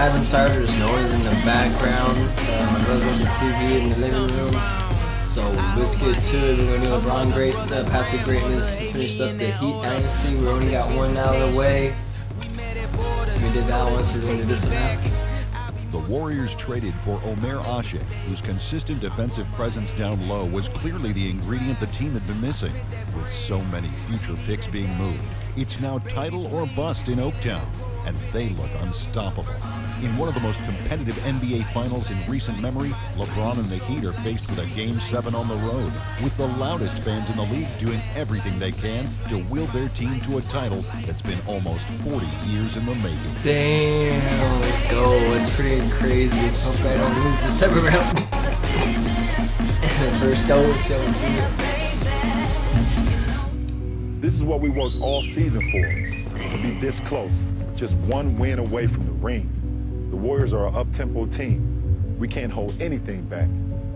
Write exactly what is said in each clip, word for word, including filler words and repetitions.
havent started, there's noise in the background. Uh, my brother's watching T V in the living room. So let's get to it. We're gonna do LeBron great, uh, Path to Greatness. Finished up the Heat Dynasty. We only got one out of the way. We did that one, so we're gonna do this one now. The Warriors traded for Omer Asik, whose consistent defensive presence down low was clearly the ingredient the team had been missing. With so many future picks being moved, it's now title or bust in Oaktown, and they look unstoppable. In one of the most competitive N B A finals in recent memory, LeBron and the Heat are faced with a Game seven on the road, with the loudest fans in the league doing everything they can to wield their team to a title that's been almost forty years in the making. Damn, let's go. It's pretty crazy. Hope I don't lose this type of round. First go, let's go. This is what we worked all season for, to be this close, just one win away from the ring. The Warriors are an up-tempo team. We can't hold anything back.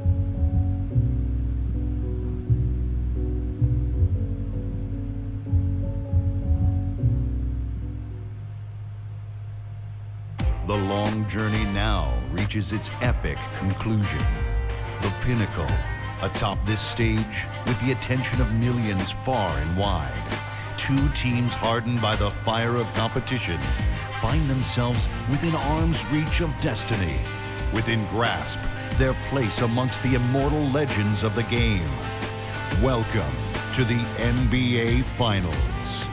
The long journey now reaches its epic conclusion. The pinnacle, atop this stage, with the attention of millions far and wide. Two teams hardened by the fire of competition find themselves within arm's reach of destiny, within grasp their place amongst the immortal legends of the game. Welcome to the N B A Finals.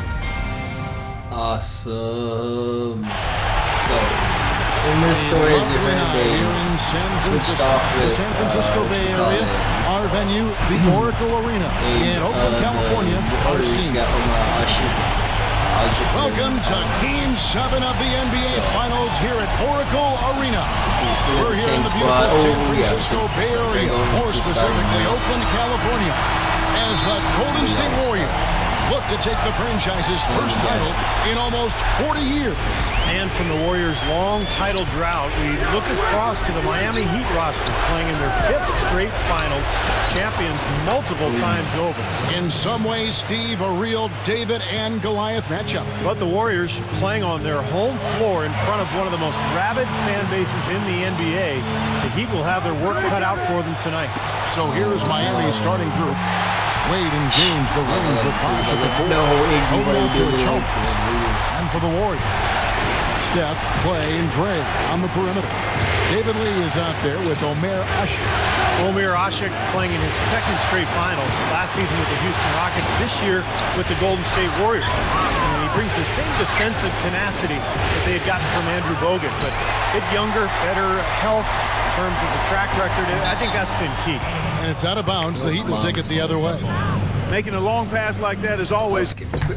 Awesome. So, in this story, as you heard, they switched off with the San Francisco uh, Bay Area. Our venue, the Oracle Arena in Oakland, uh, California. Our scene. Welcome to Game seven of the N B A Finals here at Oracle Arena. We're here in the beautiful San Francisco Bay Area, more specifically Oakland, California, as the Golden State Warriors look to take the franchise's first title in almost forty years. And from the Warriors' long title drought, we look across to the Miami Heat roster playing in their fifth straight finals, champions multiple times over. In some ways, Steve, a real David and Goliath matchup. But the Warriors playing on their home floor in front of one of the most rabid fan bases in the N B A. The Heat will have their work cut out for them tonight. So here's Miami's starting group. Wade and James, the Wings with Bosh at the four. No, Over to the chokers. And for the Warriors, Steph, Clay, and Dre on the perimeter. David Lee is out there with Omer Asik. Omer Asik playing in his second straight finals. Last season with the Houston Rockets, this year with the Golden State Warriors. And he brings the same defensive tenacity that they had gotten from Andrew Bogut, but a bit younger, better health in terms of the track record. I think that's been key. And it's out of bounds. The Heat will take it the other way. Making a long pass like that is always...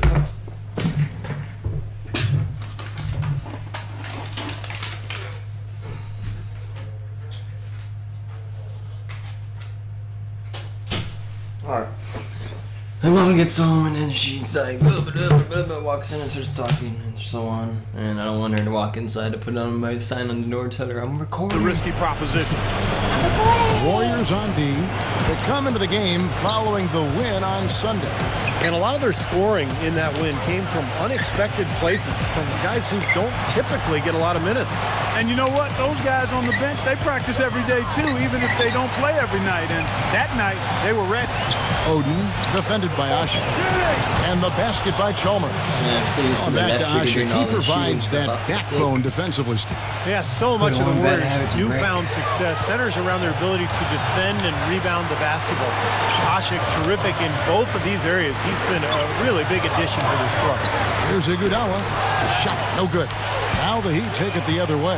Alright. My mom gets home and then she's like, blah, blah, blah, blah, blah, walks in and starts talking and so on. And I don't want her to walk inside to put on my sign on the door and tell her I'm recording. The risky proposition. Warriors on D. They come into the game following the win on Sunday. And a lot of their scoring in that win came from unexpected places, from guys who don't typically get a lot of minutes. And you know what? Those guys on the bench, they practice every day too, even if they don't play every night. And that night, they were ready. Odin, defended by Asik. And the basket by Chalmers. Yeah, so you see back to Asik. He provides that backbone stick. defensively. Yeah, so much of the Warriors' newfound success centers around their ability to defend and rebound the basketball. Asik, terrific in both of these areas. He's been a really big addition for this club. Here's Iguodala. The shot, no good. Now the Heat take it the other way.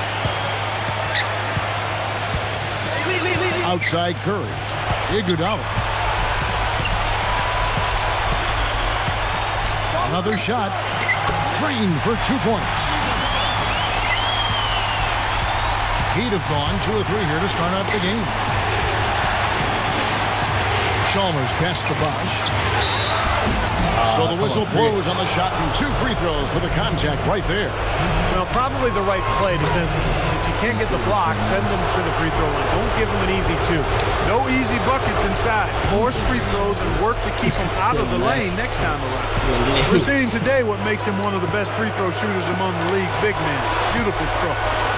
Outside Curry. Iguodala. Another shot. Drained for two points. Heat have gone two or three here to start out the game. Chalmers past the Bosh. So the whistle blows on the shot and two free throws for the contact right there. Well, probably the right play defensively. If you can't get the block, send them to the free throw line. Don't give them an easy two. No easy buckets inside. Force free throws and work to keep them out of the lane next time around. We're seeing today what makes him one of the best free throw shooters among the league's big men. Beautiful stroke.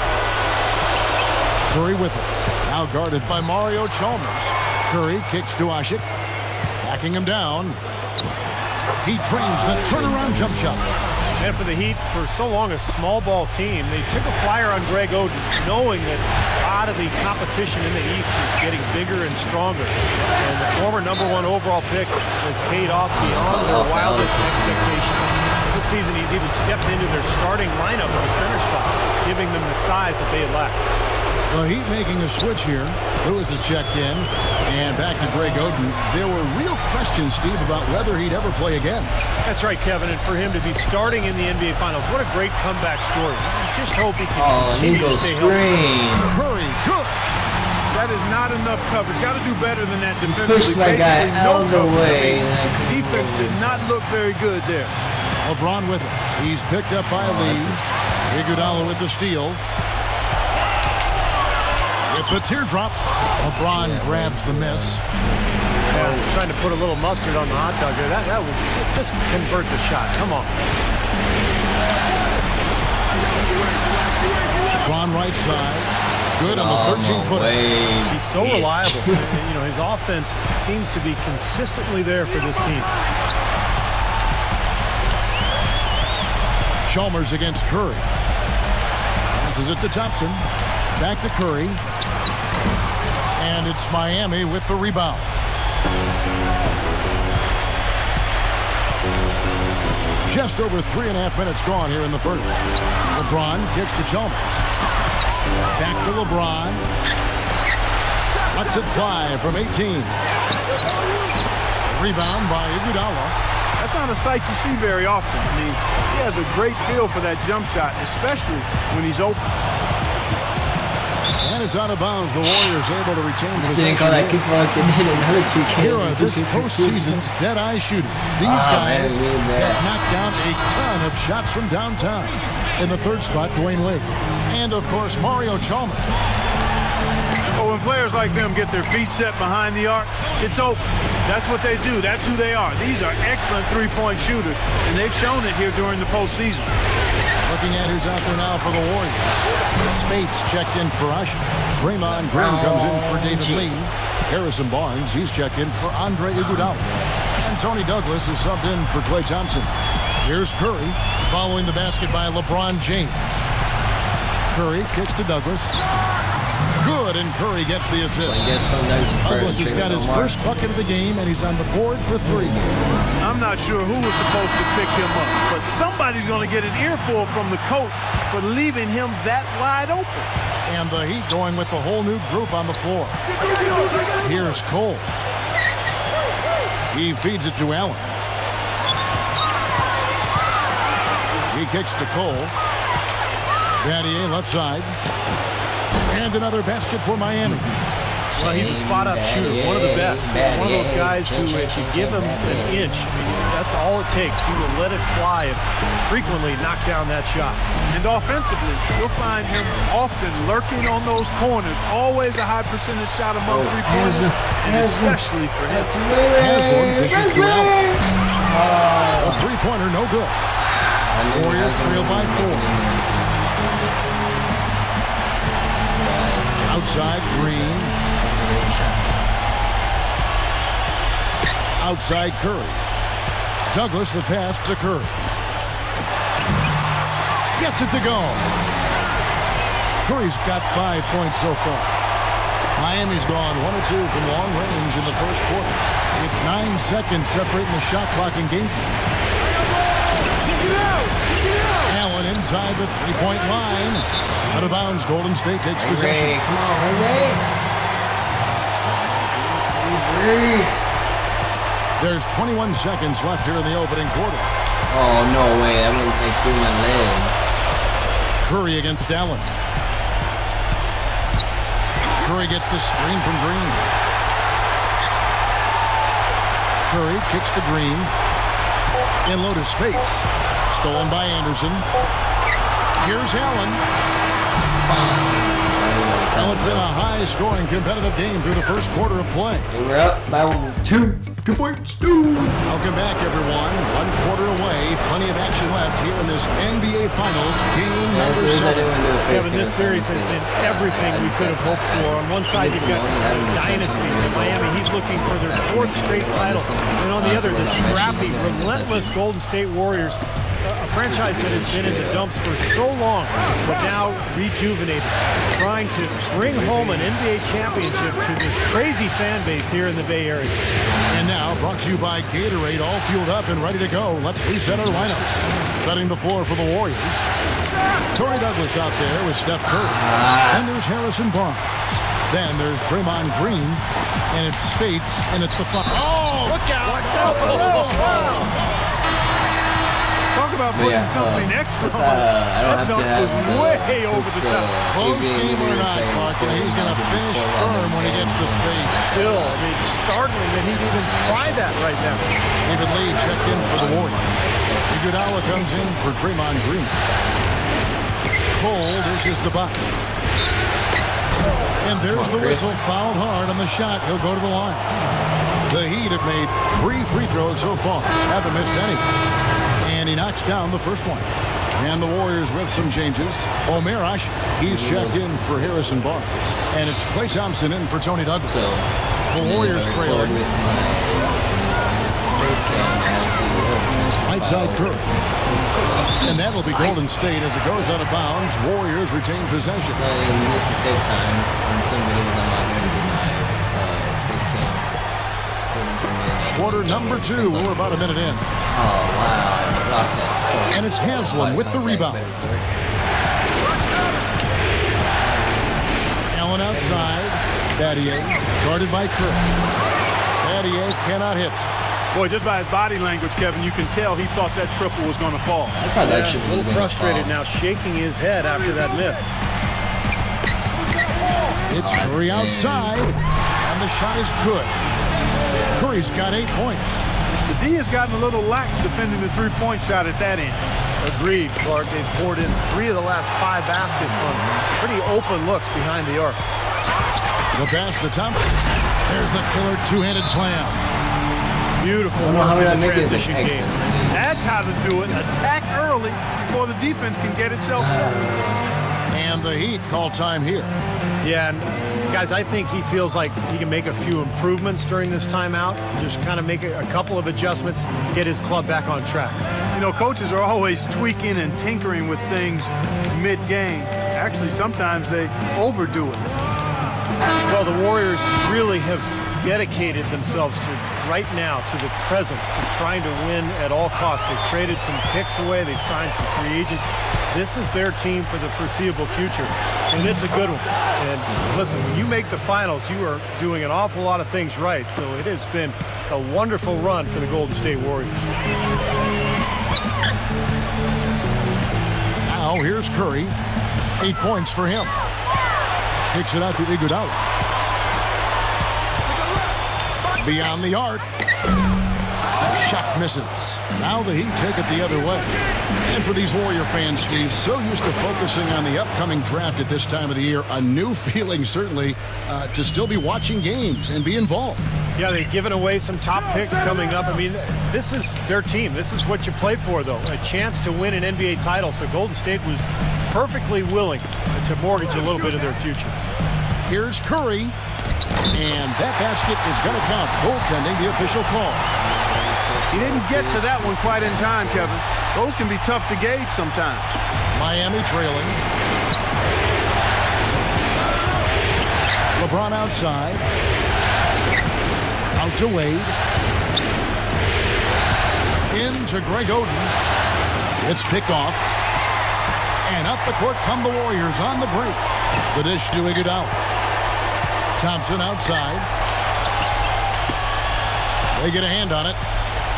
Curry with it. Now guarded by Mario Chalmers. Curry kicks to Asik. Backing him down. He trains the turnaround jump shot. And for the Heat, for so long a small ball team, they took a flyer on Greg Oden, knowing that a lot of the competition in the East was getting bigger and stronger. And the former number one overall pick has paid off beyond their wildest expectations. This season, he's even stepped into their starting lineup at the center spot, giving them the size that they had lacked. The Heat making a switch here. Lewis is checked in. And back to Greg Oden. There were real questions, Steve, about whether he'd ever play again. That's right, Kevin. And for him to be starting in the N B A Finals, what a great comeback story. I just hope he can oh, continue to stay healthy. Curry, good. That is not enough coverage. Got to do better than that defensively. Pushed my guy out of the way. Defense did not look very good there. LeBron with it. He's picked up by Lee. Iguodala with the steal. With the teardrop, LeBron yeah, grabs the miss. Yeah, trying to put a little mustard on the hot dog there. That, that was just convert the shot. Come on. LeBron right side. Good on the thirteen footer. He's so reliable. And, you know, his offense seems to be consistently there for this team. Chalmers against Curry. Passes it to Thompson. Back to Curry. And it's Miami with the rebound. Just over three and a half minutes gone here in the first. LeBron kicks to Chalmers. Back to LeBron. Lets it fly from eighteen. Rebound by Iguodala. That's not a sight you see very often. I mean, he has a great feel for that jump shot, especially when he's open. And it's out of bounds. The Warriors able to retain possession. Didn't call that kickball. They did another two K. Here are this postseason's dead-eye shooting. These oh, guys man, have knocked down a ton of shots from downtown. In the third spot, Dwayne Wade. And, of course, Mario Chalmers. Well, when players like them get their feet set behind the arc, it's open. That's what they do. That's who they are. These are excellent three-point shooters, and they've shown it here during the postseason. Looking at who's out there now for the Warriors. Spates checked in for Asik. Draymond Green comes in for David Lee. Harrison Barnes, he's checked in for Andre Iguodala. And Tony Douglas is subbed in for Klay Thompson. Here's Curry, following the basket by LeBron James. Curry kicks to Douglas. Good, and Curry gets the assist. Douglas has got his first bucket of the game, and he's on the board for three. I'm not sure who was supposed to pick him up, but somebody's going to get an earful from the coach for leaving him that wide open. And the Heat going with the whole new group on the floor. Here's Cole. He feeds it to Allen. He kicks to Cole. Battier left side. And another basket for Miami. Well, he's a spot-up shooter, one of the best. One of those guys who, if you give him an inch, that's all it takes. He will let it fly and frequently knock down that shot. And offensively, you'll find him often lurking on those corners. Always a high percentage shot among oh, three-pointers, and especially for him. Haslam pitches to Allen. A three-pointer, no good. Warriors trail by four. Outside, Green. Outside, Curry. Douglas, the pass to Curry. Gets it to go. Curry's got five points so far. Miami's gone one or two from long range in the first quarter. It's nine seconds separating the shot clock and game. Allen inside the three-point line. Out of bounds, Golden State takes possession. Ray, come on, Ray. Ray. There's twenty-one seconds left here in the opening quarter. Oh, no way. That went like through my legs. Curry against Allen. Curry gets the screen from Green. Curry kicks to Green. In low to space. Stolen by Anderson. Here's Allen. Well, it's been a high-scoring, competitive game through the first quarter of play. And we're up by two. Two points. Two. Welcome back, everyone. One quarter away. Plenty of action left here in this N B A Finals game Yeah, number so seven. Kevin, this series has been everything we could have hoped for. On one side, you've got the Dynasty, the Miami Heat looking for their fourth straight title. And on the other, the scrappy, relentless Golden State Warriors, a franchise that has been in the dumps for so long, but now rejuvenated, trying to bring home an N B A championship to this crazy fan base here in the Bay Area. And now, brought to you by Gatorade, all fueled up and ready to go. Let's reset our lineups. Setting the floor for the Warriors. Tony Douglas out there with Steph Curry. Then there's Harrison Barnes. Then there's Draymond Green. And it's Spates, and it's the fun. Oh, look out! Watch out! Oh, Talk about putting yeah, something uh, extra uh, on it. I don't That have to dunk have was the, way over the top. Close game or not, Clark, and he's going to finish firm when he gets the space. Still, I mean, it's startling that he'd even try that right now. David Lee checked in for the Warriors. Iguodala comes in for Draymond Green. Cole dishes to Buck. And there's the whistle, fouled hard on the shot. He'll go to the line. The Heat have made three free throws so far. Haven't missed any. And he knocks down the first one. And the Warriors with some changes. Omer Asik, he's checked in for Harrison Barnes. And it's Klay Thompson in for Tony Douglas. So, the Warriors trailing. Right side Curry. And that'll be Golden State as it goes out of bounds. Warriors retain possession. So, this is save time when somebody was on my uh, face cam. Quarter number two. We're about a minute in. Oh, wow. And it's Haslam with the rebound. Allen outside. Battier guarded by Curry. Battier cannot hit. Boy, just by his body language, Kevin, you can tell he thought that triple was going to fall. I thought that should Yeah, a little frustrated now, shaking his head after that miss. It's Curry outside, and the shot is good. Curry's got eight points. The D has gotten a little lax defending the three-point shot at that end. Agreed, Clark. They've poured in three of the last five baskets on pretty open looks behind the arc. The pass to Thompson. There's the killer two-handed slam. Beautiful I don't know how work we in the make it transition an game. exit. That's how to do it. Attack early before the defense can get itself set. And the Heat call time here. Yeah, and guys, I think he feels like he can make a few improvements during this timeout. Just kind of make a, a couple of adjustments, get his club back on track. You know, coaches are always tweaking and tinkering with things mid-game. Actually, sometimes they overdo it. Well, the Warriors really have dedicated themselves to right now, to the present, to trying to win at all costs. They've traded some picks away. They've signed some free agents. This is their team for the foreseeable future, and it's a good one. And listen, when you make the finals, you are doing an awful lot of things right. So it has been a wonderful run for the Golden State Warriors. Now here's Curry. Eight points for him. Kicks it out to Iguodala. Beyond the arc. Shot misses. Now the Heat take it the other way. And for these Warrior fans, Steve, so used to focusing on the upcoming draft at this time of the year, a new feeling certainly uh, to still be watching games and be involved. Yeah, they've given away some top picks coming up. I mean, this is their team. This is what you play for, though. A chance to win an N B A title. So Golden State was perfectly willing to mortgage a little bit of their future. Here's Curry. And that basket is going to count. Goaltending, the official call. He didn't get to that one quite in time, Kevin. Those can be tough to gauge sometimes. Miami trailing. LeBron outside. Out to Wade. Into Greg Oden. It's picked off. And up the court come the Warriors on the break. The dish to Iguodala. Thompson outside. They get a hand on it.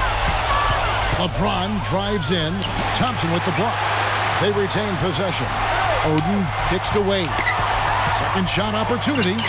LeBron drives in. Thompson with the block. They retain possession. Oden kicks to Wade. Second shot opportunity.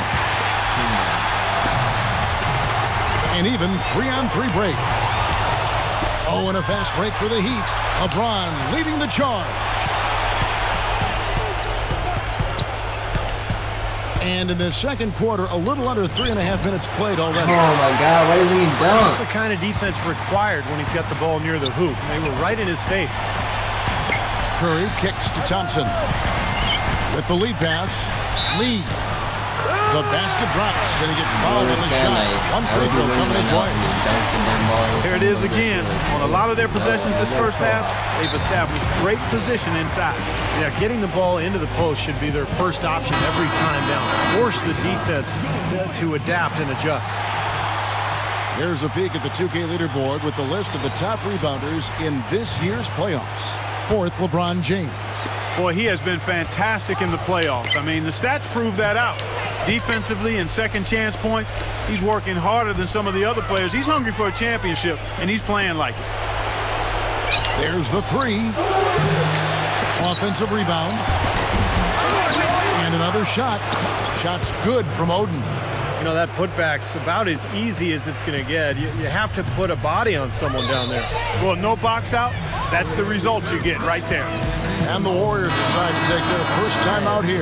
And even three-on-three break. Oh, and a fast break for the Heat. LeBron leading the charge. And in the second quarter, a little under three and a half minutes played already. Oh my God, why doesn't he dunk? That's the kind of defense required when he's got the ball near the hoop. They were right in his face. Curry kicks to Thompson. With the lead pass, Lee. The basket drops, and he gets fouled on the shot. One free throw coming his way. Here it is again. On a lot of their possessions this first half, they've established great position inside. Yeah, getting the ball into the post should be their first option every time down. Force the defense to adapt and adjust. Here's a peek at the two K leaderboard with the list of the top rebounders in this year's playoffs. Fourth, LeBron James. Boy, he has been fantastic in the playoffs. I mean, the stats prove that out. Defensively and second chance points, he's working harder than some of the other players. He's hungry for a championship, and he's playing like it. There's the three. Offensive rebound. And another shot. Shot's good from Oden. You know, that putback's about as easy as it's going to get. You, you have to put a body on someone down there. Well, no box out. That's the result you get right there. And the Warriors decide to take their first time out here.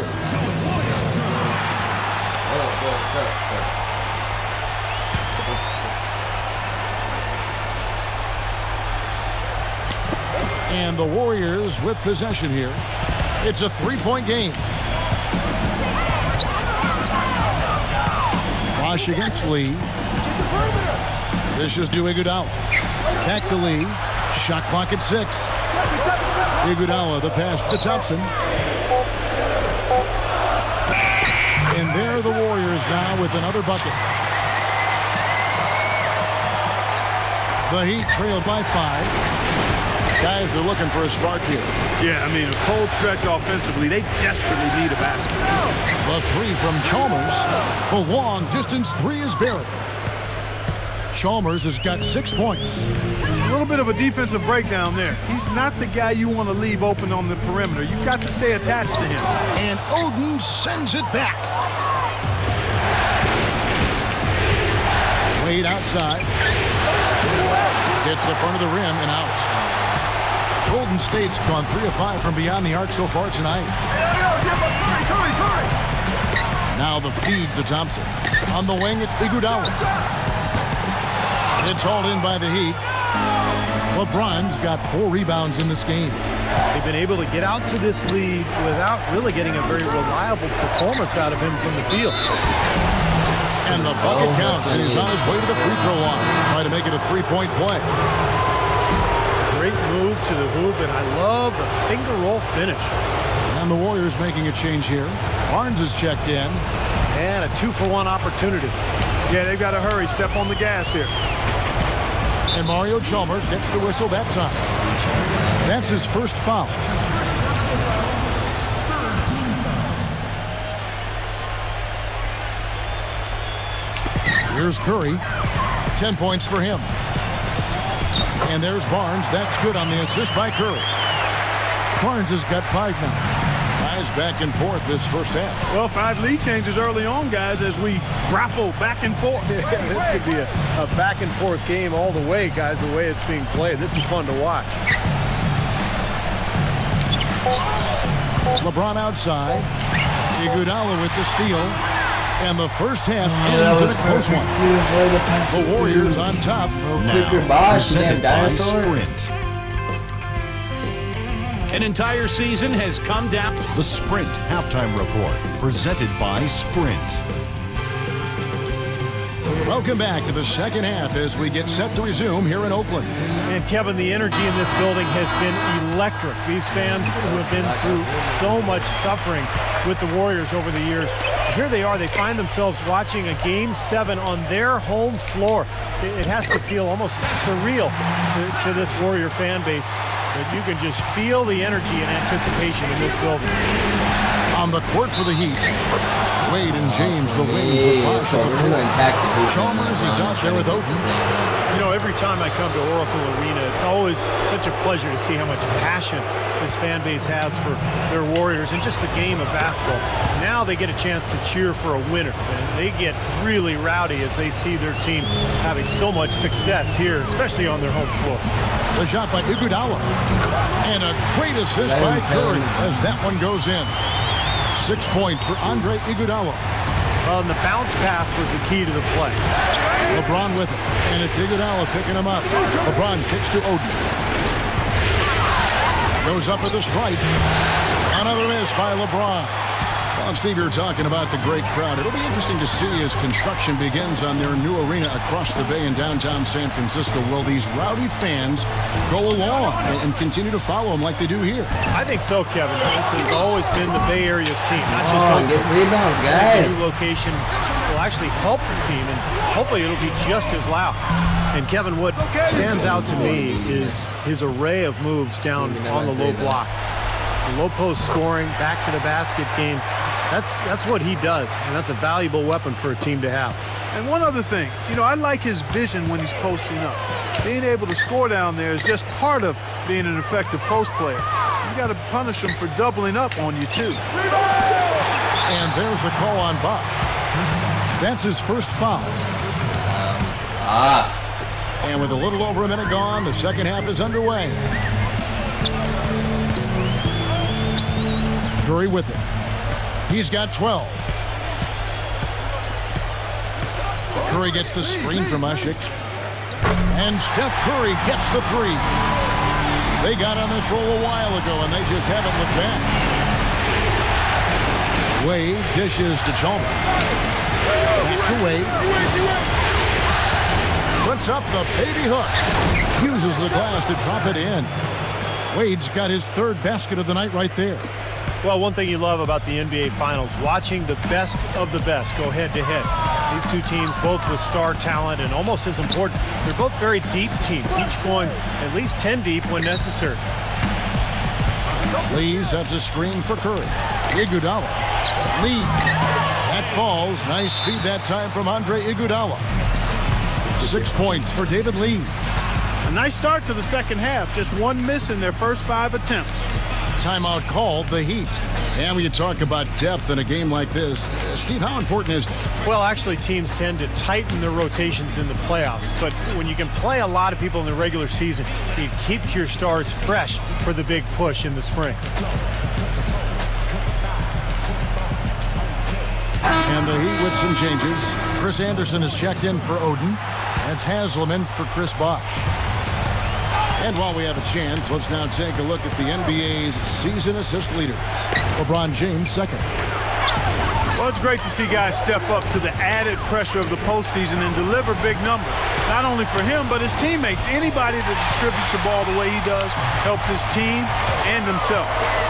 And the Warriors with possession here. It's a three-point game. Bosh against Lee. This is to Iguodala. Back to Lee. Shot clock at six. Iguodala, the pass to Thompson. And there are the Warriors now with another bucket. The Heat trailed by five. Guys are looking for a spark here. Yeah, I mean, a cold stretch offensively. They desperately need a basket. The three from Chalmers. The long distance three is buried. Chalmers has got six points. A little bit of a defensive breakdown there. He's not the guy you want to leave open on the perimeter. You've got to stay attached to him. And Oden sends it back. Wade outside. Gets the front of the rim and out. Golden State's gone three of five from beyond the arc so far tonight. Now the feed to Thompson. On the wing, it's Iguodala. It's hauled in by the Heat. LeBron's got four rebounds in this game. They've been able to get out to this lead without really getting a very reliable performance out of him from the field. And the bucket oh, counts, and he's on his way to the free throw line. Try to make it a three-point play. Great move to the hoop, and I love the finger roll finish. And the Warriors making a change here. Barnes is checked in. And a two-for-one opportunity. Yeah, they've got to hurry. Step on the gas here. And Mario Chalmers gets the whistle that time. That's his first foul. Here's Curry. Ten points for him. And there's Barnes. That's good on the assist by Curry. Barnes has got five now. Guys back and forth this first half. Well, five lead changes early on, guys, as we grapple back and forth. Yeah, this could be a, a back and forth game all the way, guys, the way it's being played. This is fun to watch. LeBron outside. Iguodala with the steal. And the first half ends in a close one. The Warriors on top. Now, Bosh, damn dinosaur. Sprint. An entire season has come down. The Sprint Halftime Report, presented by Sprint. Welcome back to the second half as we get set to resume here in Oakland. And Kevin, the energy in this building has been electric. These fans who have been through so much suffering with the Warriors over the years, here they are. They find themselves watching a game seven on their home floor. It has to feel almost surreal to, to this Warrior fan base. But you can just feel the energy and anticipation in this building. On the court for the Heat, Wade and James, the wings with Bosh on the floor. Chalmers is out there with Oden. You know, every time I come to Oracle Arena, it's always such a pleasure to see how much passion this fan base has for their Warriors and just the game of basketball. Now they get a chance to cheer for a winner, and they get really rowdy as they see their team having so much success here, especially on their home floor. The shot by Iguodala. And a great assist by Curry as that one goes in. Six points for Andre Iguodala. Well, and the bounce pass was the key to the play. LeBron with it, and it's Iguodala picking him up. LeBron kicks to Oden. Goes up with a strike. Another miss by LeBron. Well, Steve, you're talking about the great crowd. It'll be interesting to see as construction begins on their new arena across the bay in downtown San Francisco. Will these rowdy fans go along and continue to follow them like they do here? I think so, Kevin. This has always been the Bay Area's team, not just oh, Oakland. get rebounds, guys. The new location will actually help the team, and hopefully it'll be just as loud. And Kevin, what stands out to me is his array of moves down on the low block. The low post scoring, back to the basket game. That's that's what he does, and that's a valuable weapon for a team to have. And one other thing, you know, I like his vision when he's posting up. Being able to score down there is just part of being an effective post player. You got to punish him for doubling up on you, too. And there's the call on Bosch. That's his first foul. Ah. And with a little over a minute gone, the second half is underway. Curry with it. He's got twelve. Curry gets the screen from Asik. And Steph Curry gets the three. They got on this roll a while ago, and they just haven't looked back. Wade dishes to Chalmers. Back to Wade. Puts up the baby hook. Uses the glass to drop it in. Wade's got his third basket of the night right there. Well, one thing you love about the N B A Finals, watching the best of the best go head-to-head. These two teams, both with star talent, and almost as important, they're both very deep teams, each going at least ten deep when necessary. Lee sets a screen for Curry. Iguodala. Lee. That falls. Nice speed that time from Andre Iguodala. Six points for David Lee. A nice start to the second half. Just one miss in their first five attempts. Timeout called the Heat. And when you talk about depth in a game like this, uh, Steve, how important is that? Well, actually, teams tend to tighten their rotations in the playoffs. But when you can play a lot of people in the regular season, it keeps your stars fresh for the big push in the spring. And the Heat with some changes. Chris Anderson is checked in for Oden. That's Hasleman for Chris Bosh. And while we have a chance, let's now take a look at the N B A's season assist leaders. LeBron James second. Well, it's great to see guys step up to the added pressure of the postseason and deliver big numbers. Not only for him, but his teammates. Anybody that distributes the ball the way he does helps his team and himself.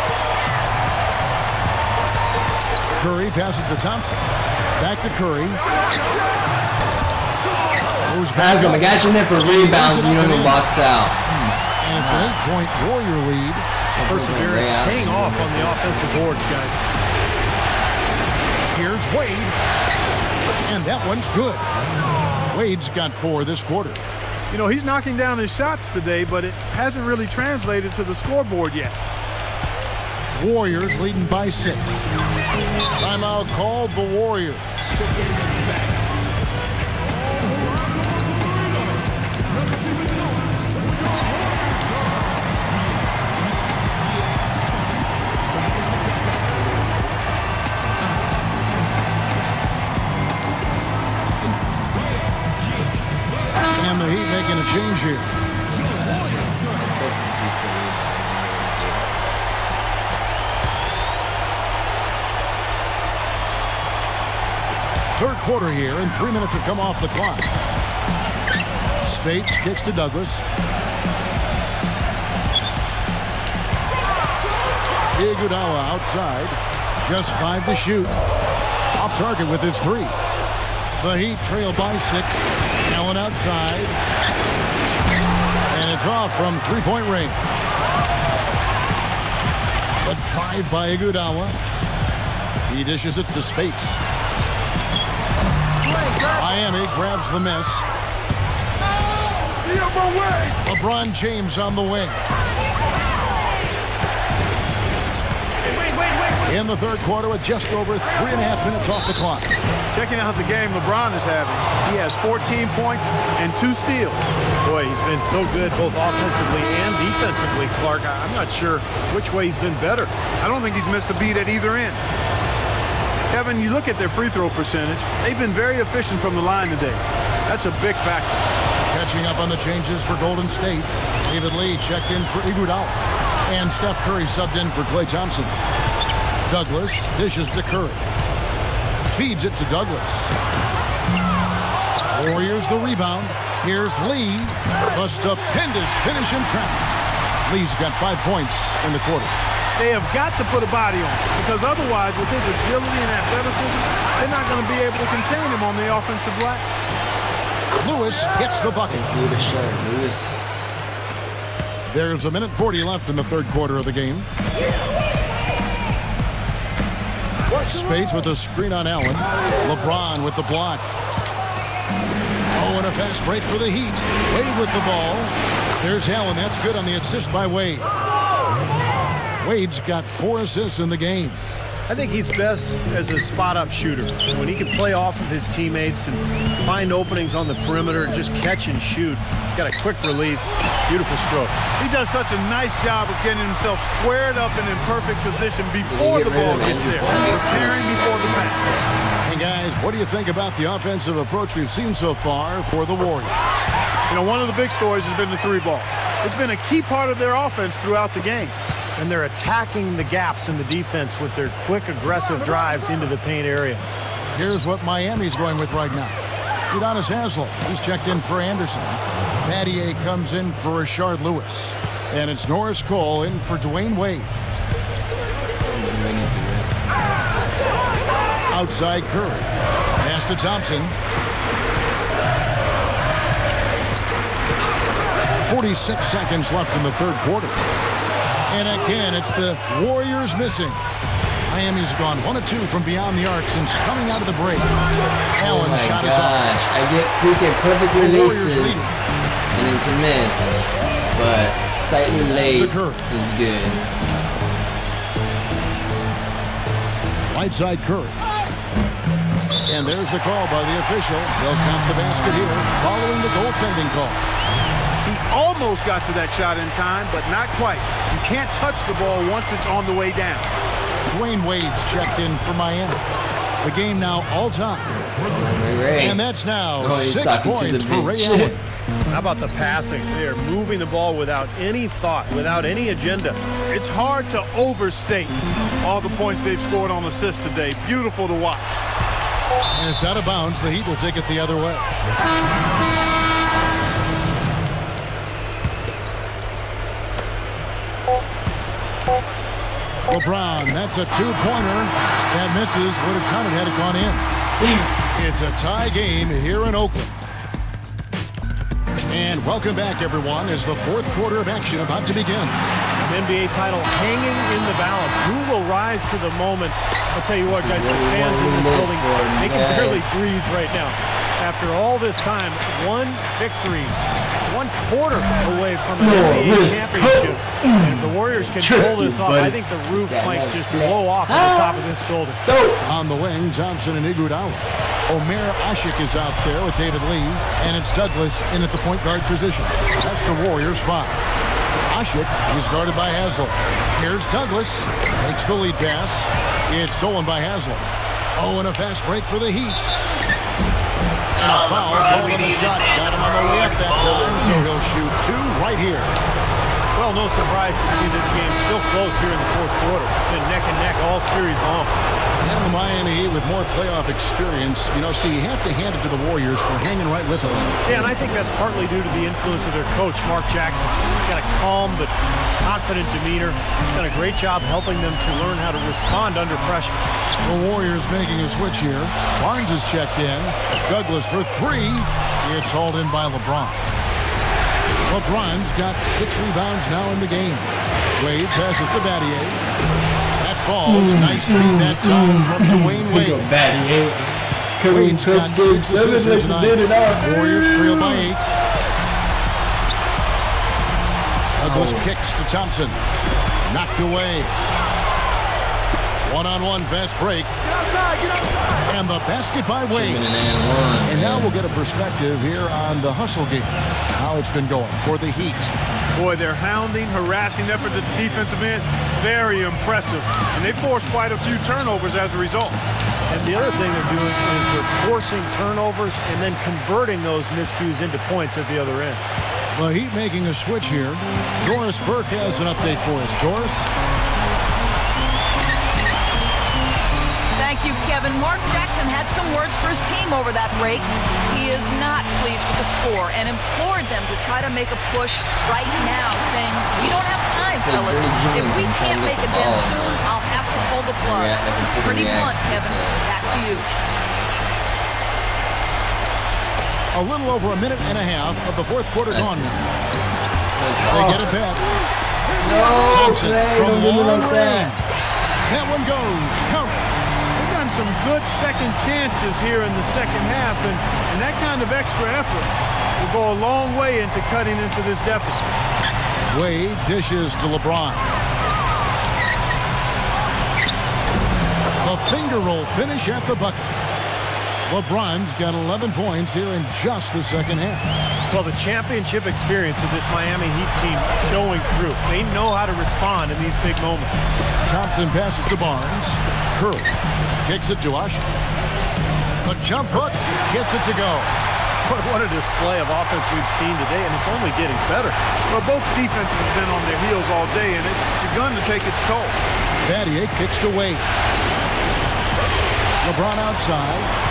Curry passes to Thompson. Back to Curry. Haslam, I got you in there for rebounds and you don't even box out. And it's an eight-point Warrior lead. Perseverance paying off on the offensive boards, guys. Here's Wade. And that one's good. Wade's got four this quarter. You know, he's knocking down his shots today, but it hasn't really translated to the scoreboard yet. Warriors leading by six. Timeout called the Warriors. And the Heat making a change here. Third quarter here, and three minutes have come off the clock. Spates kicks to Douglas. Iguodala outside. Just five to shoot. Off target with his three. The Heat trail by six. Allen outside. And it's off from three-point range. The drive by Iguodala. He dishes it to Spates. Miami grabs the miss. LeBron James on the wing. In the third quarter with just over three and a half minutes off the clock. Checking out the game LeBron is having. He has fourteen points and two steals. Boy, he's been so good both offensively and defensively, Clark. I'm not sure which way he's been better. I don't think he's missed a beat at either end. Kevin, you look at their free throw percentage. They've been very efficient from the line today. That's a big factor. Catching up on the changes for Golden State. David Lee checked in for Iguodala. And Steph Curry subbed in for Klay Thompson. Douglas dishes to Curry. Feeds it to Douglas. Warriors the rebound. Here's Lee. A stupendous finish in traffic. Lee's got five points in the quarter. They have got to put a body on him, because otherwise, with his agility and athleticism, they're not going to be able to contain him on the offensive glass. Lewis gets the bucket. Lewis. There's a minute forty left in the third quarter of the game. Spades with a screen on Allen. LeBron with the block. Oh, and a fast break for the Heat. Wade with the ball. There's Allen. That's good on the assist by Wade. Wade's got four assists in the game. I think he's best as a spot-up shooter. When he can play off of his teammates and find openings on the perimeter and just catch and shoot. He's got a quick release. Beautiful stroke. He does such a nice job of getting himself squared up and in perfect position before the ball gets there. Preparing before the pass. Hey, guys, what do you think about the offensive approach we've seen so far for the Warriors? You know, one of the big stories has been the three ball. It's been a key part of their offense throughout the game. And they're attacking the gaps in the defense with their quick, aggressive drives into the paint area. Here's what Miami's going with right now. Udonis Haslem, he's checked in for Anderson. Battier comes in for Rashard Lewis. And it's Norris Cole in for Dwayne Wade. Outside Curry. Pass to Thompson. forty-six seconds left in the third quarter. And again, it's the Warriors missing. Miami's gone one of two from beyond the arc since coming out of the break. Allen oh shot gosh. is off. I get freaking perfect releases, and it's a miss. But slightly late is good. Right side Curry. And there's the call by the official. They'll count the basket here following the goaltending call. He almost got to that shot in time, but not quite. You can't touch the ball once it's on the way down. Dwayne Wade's checked in for Miami. The game now all time. Ray. And that's now oh, six points for Ray Allen. How about the passing? They are moving the ball without any thought, without any agenda. It's hard to overstate all the points they've scored on assists today. Beautiful to watch. And it's out of bounds. The Heat will take it the other way. LeBron, that's a two-pointer. That misses. Would have counted had it gone in. It's a tie game here in Oakland. And welcome back, everyone, as the fourth quarter of action about to begin. An N B A title hanging in the balance. Who will rise to the moment? I'll tell you what, guys, the fans in this building, they can barely breathe right now. After all this time, one victory, one quarter away from an N B A championship. And if the Warriors can pull this off, I think the roof might just blow off at the top of this building. On the wing, Thompson and Iguodala. Omer Asik is out there with David Lee, and it's Douglas in at the point guard position. That's the Warriors' five. Asik is guarded by Haslem. Here's Douglas, makes the lead pass. It's stolen by Haslem. Oh, and a fast break for the Heat. And a foul called on the shot. Got him on the way up that time, so he'll shoot two right here. Well, no surprise to see this game still close here in the fourth quarter. It's been neck and neck all series long. And the Miami Heat with more playoff experience. You know, see, you have to hand it to the Warriors for hanging right with them. Yeah, and I think that's partly due to the influence of their coach, Mark Jackson. He's got a calm but confident demeanor. He's done a great job helping them to learn how to respond under pressure. The Warriors making a switch here. Barnes is checked in. Douglas for three. It's hauled in by LeBron. LeBron's got six rebounds now in the game. Wade passes to Battier. That falls. Nice feed that time from Dwayne Wade. Wade's got six assists tonight. Warriors trail by eight. Douglas kicks to Thompson. Knocked away. One-on-one fast break. And the basket by Wade. And now we'll get a perspective here on the hustle game. How it's been going for the Heat. Boy, their hounding, harassing effort at the defensive end, very impressive. And they forced quite a few turnovers as a result. And the other thing they're doing is they're forcing turnovers and then converting those miscues into points at the other end. The Heat making a switch here. Doris Burke has an update for us. Doris? Thank you, Kevin. Mark Jackson had some words for his team over that break. He is not pleased with the score and implored them to try to make a push right now, saying, we don't have time, fellas. If we can't make a dent soon, I'll have to pull the plug. Pretty blunt, Kevin. Back to you. A little over a minute and a half of the fourth quarter That's gone it. now. They get it back. No, Thompson man, from don't do me long like that. range. That one goes. Count. They've gotten some good second chances here in the second half, and, and that kind of extra effort will go a long way into cutting into this deficit. Wade dishes to LeBron. The finger roll finish at the bucket. LeBron's got eleven points here in just the second half. Well, the championship experience of this Miami Heat team showing through. They know how to respond in these big moments. Thompson passes to Barnes. Curry kicks it to Asik. A jump hook gets it to go. But what a display of offense we've seen today, and it's only getting better. Well, both defenses have been on their heels all day, and it's begun to take its toll. Battier kicks to Wade. LeBron outside.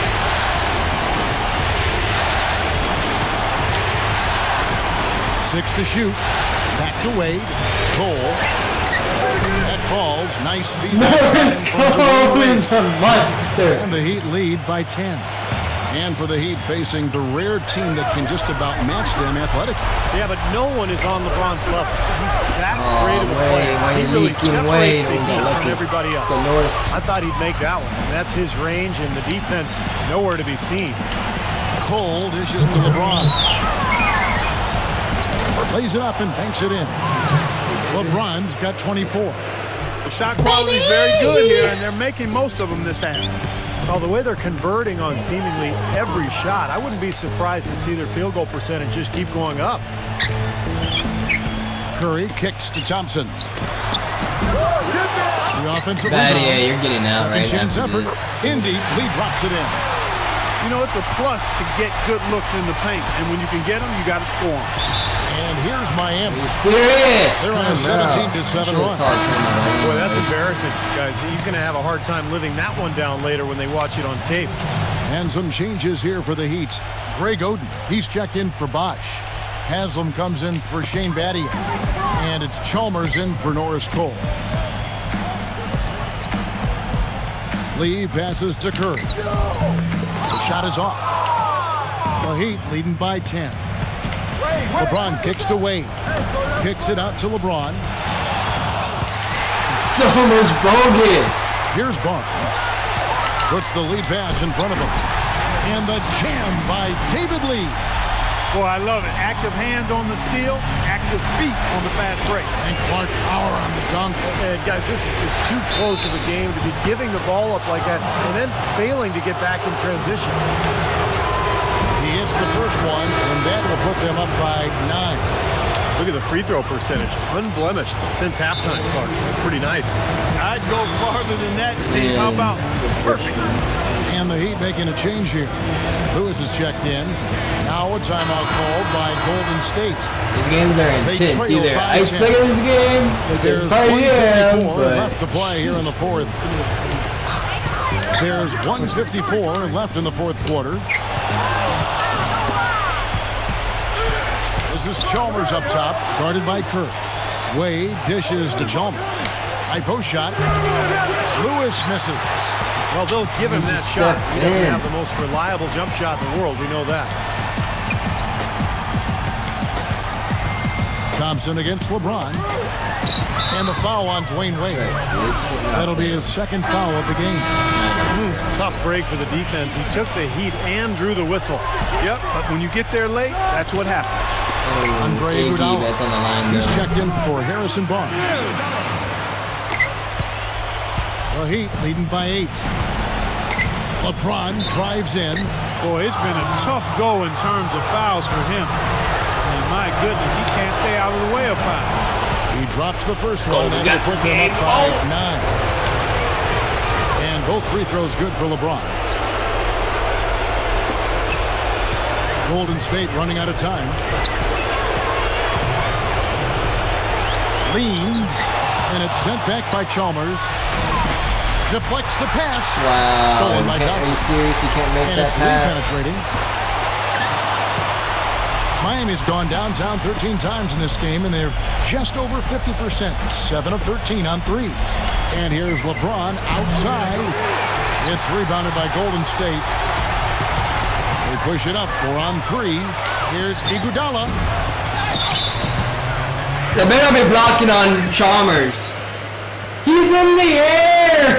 Six to shoot. Back to Wade. Cole. That falls. Nice speed. Norris Cole is a monster. And the Heat lead by ten. And for the Heat facing the rare team that can just about match them athletically. Yeah, but no one is on LeBron's level. He's that Oh, great of a Wade, player. why He you really leaking separates Wade? the Oh, Heat lucky. from everybody else. Let's go Norris. I thought he'd make that one. That's his range, and the defense nowhere to be seen. Cole dishes to LeBron. Lays it up and banks it in. LeBron's got twenty-four. The shot quality is very good here, and they're making most of them this half. Well, the way they're converting on seemingly every shot, I wouldn't be surprised to see their field goal percentage just keep going up. Curry kicks to Thompson. The offensive Battier, rebound. you're getting out Second right chance after effort. this. Indy, Lee drops it in. You know, it's a plus to get good looks in the paint, and when you can get them, you got to score them. And here's Miami. Are you serious? They're on a Come seventeen out. to seven Sure, it's run. called timeout. Boy, that's embarrassing, guys. He's going to have a hard time living that one down later when they watch it on tape. And some changes here for the Heat. Greg Oden, he's checked in for Bosch. Haslam comes in for Shane Battier. And it's Chalmers in for Norris Cole. Lee passes to Curry. The shot is off. The Heat leading by ten. LeBron kicks to Wade. Kicks it out to LeBron. So much bogus. Here's Barnes. Puts the lead pass in front of him. And the jam by David Lee. Boy, I love it. Active hands on the steal, active feet on the fast break. And Clark Power on the dunk. And guys, this is just too close of a game to be giving the ball up like that and then failing to get back in transition. He hits the first one, and that will put them up by nine. Look at the free throw percentage. Unblemished since halftime, Clark. That's pretty nice. I'd go farther than that, Steve. How about perfect? And the Heat making a change here. Lewis is checked in. Now a timeout called by Golden State. These games are intense. Either I suck at this game, which There's I probably am, one fifty-four but left to play here in the fourth. There's one fifty-four left in the fourth quarter. This is Chalmers up top, guarded by Kirk. Wade dishes to Chalmers. High post shot. Lewis misses. Well, they'll give him He that just shot. stepped He doesn't in. have the most reliable jump shot in the world. We know that. Thompson against LeBron. And the foul on Dwayne Wade. That'll be his second foul of the game. Mm, tough break for the defense. He took the heat and drew the whistle. Yep, but when you get there late, that's what happens. Andre A D, Iguodala. that's on the line. He's though. checked in for Harrison Barnes. The Heat leading by eight. LeBron drives in. Boy, it's been a tough go in terms of fouls for him. And my goodness, he can't stay out of the way of foul. He drops the first one, and that will put them up by nine. And Both free throws good for LeBron. Golden State running out of time. Leans, and it's sent back by Chalmers. Deflects the pass. Wow. Stolen by Thompson. Are you serious? You can't make and that it's pass. Penetrating. Miami's gone downtown thirteen times in this game, and they're just over fifty percent. seven of thirteen on threes. And here's LeBron outside. It's rebounded by Golden State. They push it up. Four on three. Here's Iguodala. They better be blocking on Chalmers. He's in the air!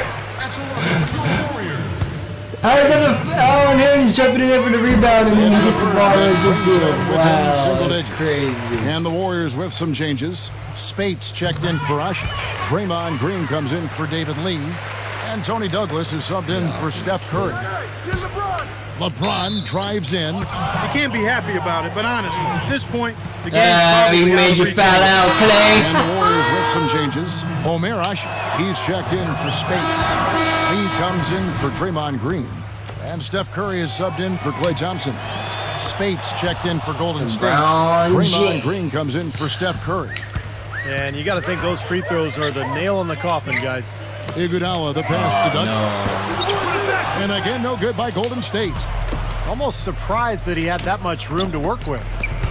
How is that a foul on him? He's jumping in there for the rebound and then he gets the ball and into it. Wow, that's crazy. And the Warriors with some changes. Spates checked in for Asik. Draymond Green comes in for David Lee. And Tony Douglas is subbed in for Steph Curry. LeBron drives in. You can't be happy about it, but honestly, at this point, the game Yeah, he made you foul out, Clay. And the Warriors with some changes. Omer Asik, he's checked in for Spates. Lee comes in for Draymond Green. And Steph Curry is subbed in for Klay Thompson. Spates checked in for Golden State. Draymond Green comes in for Steph Curry. And you got to think those free throws are the nail in the coffin, guys. Iguodala, the pass to Douglas. No. And again, no good by Golden State. Almost surprised that he had that much room to work with.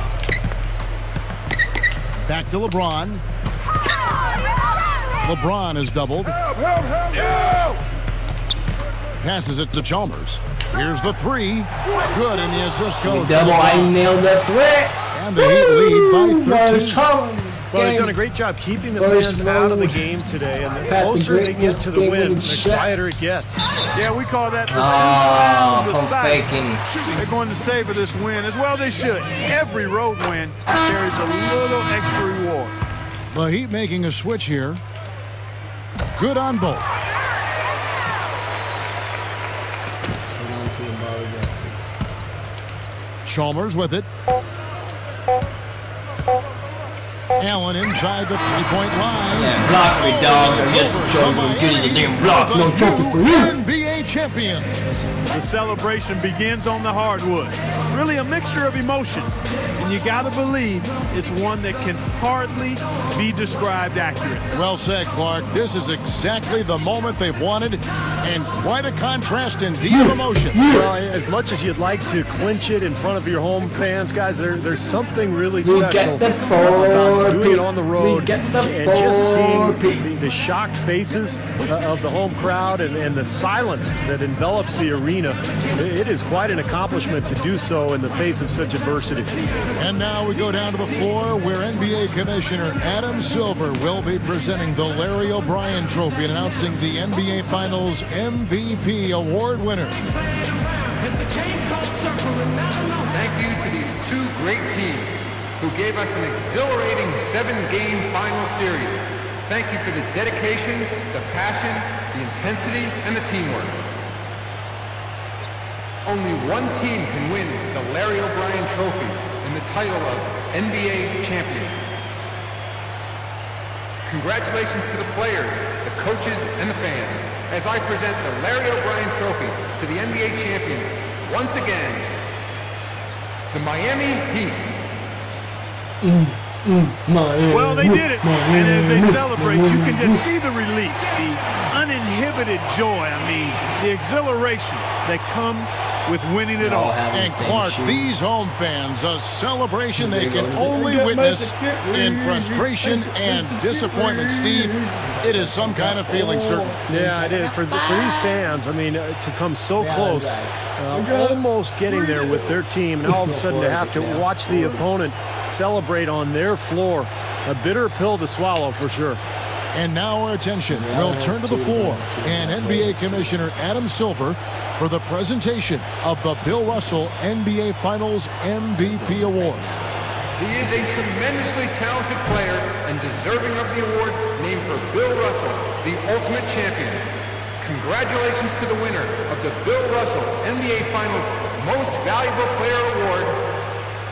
Back to LeBron. LeBron is doubled. Help, help, help, help. Passes it to Chalmers. Here's the three. Good, and the assist goes. Double, I nailed that threat. And the Heat lead by thirteen. Well, they've done a great job keeping the fans out of the game today, and the closer they get to the win, the quieter it gets. Yeah, we call that the sweet Oh, sounds of pump silence. faking. They're going to savor this win as well they should. Every road win carries a little extra reward. The Heat making a switch here. Good on both. Chalmers with it. Allen inside the three-point line. Yeah, block me, dog. Yes, Chalmers, good as a damn block. No trophy for you. N B A champion. The celebration begins on the hardwood. Really a mixture of emotions. And you got to believe it's one that can hardly be described accurately. Well said, Clark. This is exactly the moment they've wanted, and quite a contrast in deep emotion. Well, as much as you'd like to clinch it in front of your home fans, guys, there, there's something really special about doing it on the road and just seeing the, the shocked faces of the home crowd and, and the silence that envelops the arena. It is quite an accomplishment to do so in the face of such adversity. And now we go down to the floor where N B A Commissioner Adam Silver will be presenting the Larry O'Brien Trophy and announcing the N B A Finals M V P award winner. Thank you to these two great teams who gave us an exhilarating seven-game final series. Thank you for the dedication, the passion, the intensity, and the teamwork. Only one team can win the Larry O'Brien Trophy and the title of N B A champion. Congratulations to the players, the coaches, and the fans as I present the Larry O'Brien Trophy to the N B A champions once again, the Miami Heat. Mm, mm, Miami, Well, they did it, Miami, and as they Miami, celebrate, you can just see the relief, the uninhibited joy, I mean, the exhilaration that comes with winning it all. And Clark, these home fans, a celebration they can only witness in frustration and disappointment. Steve, it is some kind of feeling, certainly. Yeah, it is. For, the, for these fans, I mean, uh, to come so close, uh, almost getting there with their team, and all of a sudden to have to watch the opponent celebrate on their floor, a bitter pill to swallow for sure. And now our attention will turn to the floor and N B A Commissioner Adam Silver for the presentation of the Bill Russell N B A Finals M V P Award. He is a tremendously talented player and deserving of the award named for Bill Russell, the ultimate champion. Congratulations to the winner of the Bill Russell N B A Finals Most Valuable Player Award,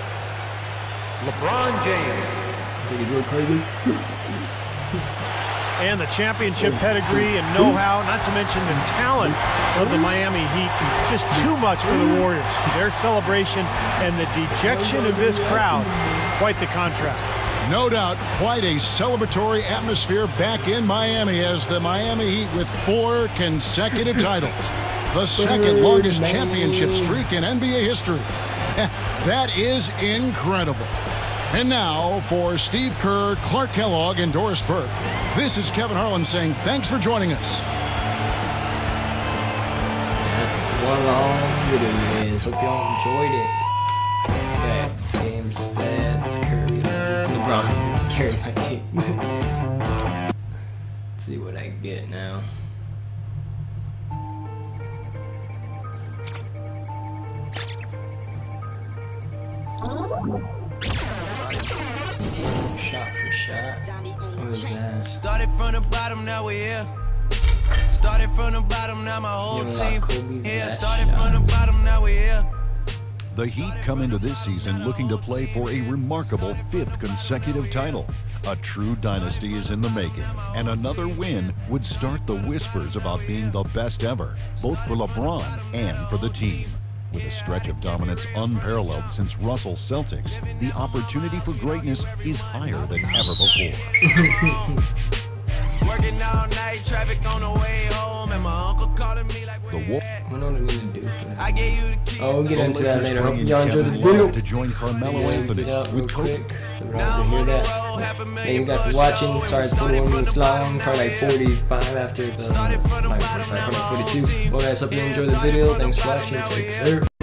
LeBron James. And the championship pedigree and know-how, not to mention the talent of the Miami Heat, just too much for the Warriors. Their celebration and the dejection of this crowd, quite the contrast. No doubt, quite a celebratory atmosphere back in Miami as the Miami Heat with four consecutive titles. The second longest championship streak in N B A history. That is incredible. And now for Steve Kerr, Clark Kellogg, and Doris Burke, this is Kevin Harlan saying thanks for joining us. That's one long video, guys. Hope y'all enjoyed it. Okay, team stats, Curry, LeBron, carry my team. Let's see what I get now. Shot for shot. What was that? Started from the bottom, now we're here. Started from the bottom, now my whole team here. Started from the bottom, now we're here. The Heat come into this season looking to play for a remarkable fifth consecutive title. A true dynasty is in the making, and another win would start the whispers about being the best ever, both for LeBron and for the team. With a stretch of dominance unparalleled since Russell's Celtics, the opportunity for greatness is higher than ever before. Working all night, traffic on the way home, and my uncle calling me like the Wolf. I don't know what I need to do for that. I gave you the keys. Oh, we'll get into that later. Hope Bringing y'all enjoyed the Kevin video. Love to join Carmelo Anthony with quick. Kobe. So we're all to hear that. Thank you guys for watching. Sorry, it's forty-one minutes long. Probably like forty-five after the like forty-five, forty-two. Well, guys, hope you enjoyed the video. Thanks for watching. Take care.